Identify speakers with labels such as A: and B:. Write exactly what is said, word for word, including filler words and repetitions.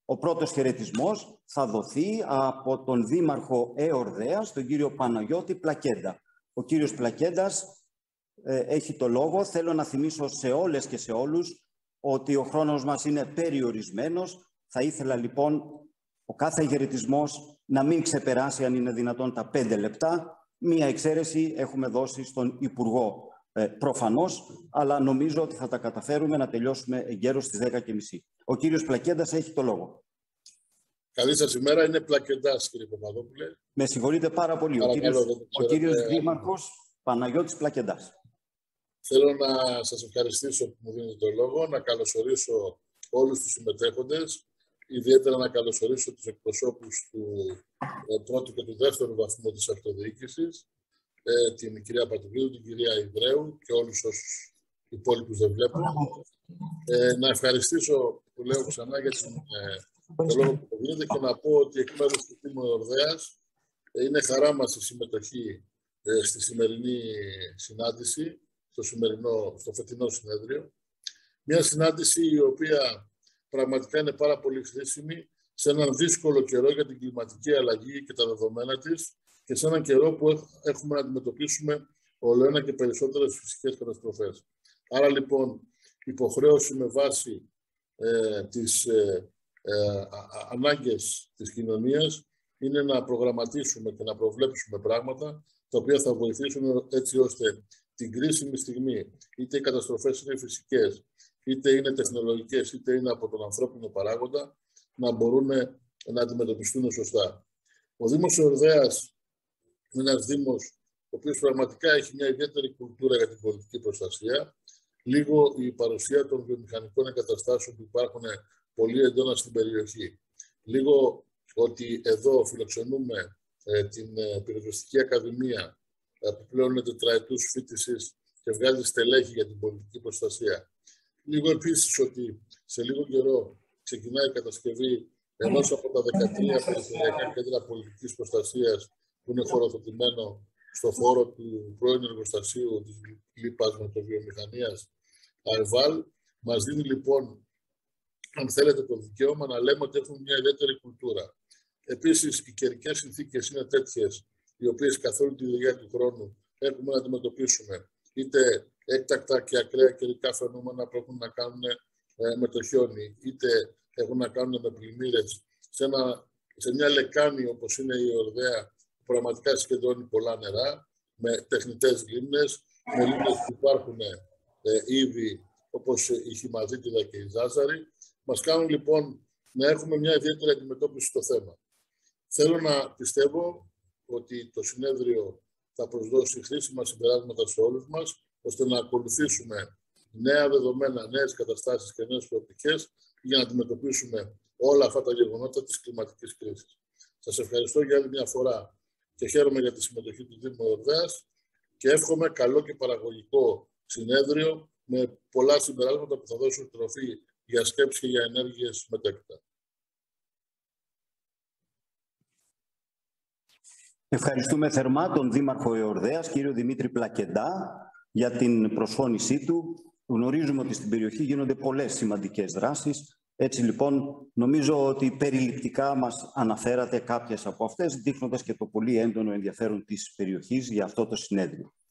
A: Ο πρώτος χαιρετισμός θα δοθεί από τον Δήμαρχο Εορδαίας, τον κύριο Παναγιώτη Πλακέντα. Ο κύριος Πλακέντας ε, έχει το λόγο. Θέλω να θυμίσω σε όλες και σε όλους ότι ο χρόνος μας είναι περιορισμένος. Θα ήθελα λοιπόν ο κάθε χαιρετισμός να μην ξεπεράσει, αν είναι δυνατόν, τα πέντε λεπτά. Μία εξαίρεση έχουμε δώσει στον Υπουργό ε, προφανώς, αλλά νομίζω ότι θα τα καταφέρουμε να τελειώσουμε εγκαίρως στις δέκα και μισή. Ο κύριος Πλακέντας έχει το λόγο.
B: Καλή σας ημέρα. Είναι Πλακεντάς, κύριε Παπαδόπουλε.
A: Με συγχωρείτε πάρα πολύ. Ο κύριος, ο κύριος Δήμαρχος Παναγιώτης Πλακεντάς.
B: Θέλω να σας ευχαριστήσω που μου δίνετε το λόγο, να καλωσορίσω όλους τους συμμετέχοντες, ιδιαίτερα να καλωσορίσω τους εκπροσώπους του πρώτου και του δεύτερου βαθμού της αυτοδιοίκησης, ε, την κυρία Πατουλίδου, την κυρία Ιδρέου και όλους όσους υπόλοιπους δεν βλέπω. Ε, να ευχαριστήσω, που λέω ξανά, για την, ε, το λόγο που μου δίνετε και να πω ότι εκ μέρους του Δήμου Εορδαίας ε, είναι χαρά μας η συμμετοχή ε, στη σημερινή συνάντηση, στο, σημερινό, στο φετινό συνέδριο. Μια συνάντηση η οποία πραγματικά είναι πάρα πολύ χρήσιμη σε έναν δύσκολο καιρό για την κλιματική αλλαγή και τα δεδομένα της και σε έναν καιρό που έχουμε να αντιμετωπίσουμε όλο ένα και περισσότερες φυσικές καταστροφές. Άρα λοιπόν, υποχρέωση με βάση ε, τις ε, ε, ανάγκες της κοινωνίας είναι να προγραμματίσουμε και να προβλέψουμε πράγματα τα οποία θα βοηθήσουν έτσι ώστε την κρίσιμη στιγμή, είτε οι καταστροφές είναι φυσικές, είτε είναι τεχνολογικές, είτε είναι από τον ανθρώπινο παράγοντα, να μπορούν να αντιμετωπιστούν σωστά. Ο Δήμος Εορδαίας είναι ένας Δήμος ο οποίος πραγματικά έχει μια ιδιαίτερη κουλτούρα για την πολιτική προστασία. Λίγο η παρουσία των βιομηχανικών εγκαταστάσεων που υπάρχουν πολύ έντονα στην περιοχή. Λίγο ότι εδώ φιλοξενούμε ε, την ε, Πυροσβεστική Ακαδημία ε, που πλέον είναι τετραετούς φοιτησης και βγάζει στελέχη για την πολιτική προστασία. Λίγο επίσης ότι σε λίγο καιρό ξεκινάει η κατασκευή ενός από τα δεκατρία περιφερειακά κέντρα πολιτικής προστασίας που είναι χωροθετημένο στο χώρο του πρώην εργοστασίου της Λίπας Μετοβιομηχανίας ΑΕΒΑΛ. Μας δίνει λοιπόν, αν θέλετε, το δικαίωμα να λέμε ότι έχουμε μια ιδιαίτερη κουλτούρα. Επίσης, οι καιρικές συνθήκες είναι τέτοιες, οι οποίες καθ' όλη τη διάρκεια του χρόνου έχουμε να αντιμετωπίσουμε είτε έκτακτα και ακραία καιρικά φαινόμενα που έχουν να κάνουν ε, με το χιόνι, είτε έχουν να κάνουν με πλημμύρες σε, σε μια λεκάνη όπως είναι η Εορδαία, που πραγματικά συγκεντρώνει πολλά νερά, με τεχνητές λίμνες, με λίμνες που υπάρχουν ε, ήδη όπως η Χιμαδίτιδα και η Ζάζαρη. Μας κάνουν λοιπόν να έχουμε μια ιδιαίτερη αντιμετώπιση στο θέμα. Θέλω να πιστεύω ότι το συνέδριο θα προσδώσει χρήσιμα συμπεράσματα σε όλους μας, ώστε να ακολουθήσουμε νέα δεδομένα, νέες καταστάσεις και νέες προοπτικές για να αντιμετωπίσουμε όλα αυτά τα γεγονότα της κλιματικής κρίσης. Σας ευχαριστώ για άλλη μια φορά και χαίρομαι για τη συμμετοχή του Δήμου Εορδαίας και εύχομαι καλό και παραγωγικό συνέδριο με πολλά συμπεράσματα που θα δώσουν τροφή για σκέψη και για ενέργειες μετέπειτα.
A: Ευχαριστούμε θερμά τον Δήμαρχο Εορδαίας, κύριο Δημήτρη Πλακεντά, για την προσφώνησή του. Γνωρίζουμε ότι στην περιοχή γίνονται πολλές σημαντικές δράσεις. Έτσι λοιπόν, νομίζω ότι περιληπτικά μας αναφέρατε κάποιες από αυτές, δείχνοντας και το πολύ έντονο ενδιαφέρον της περιοχής για αυτό το συνέδριο.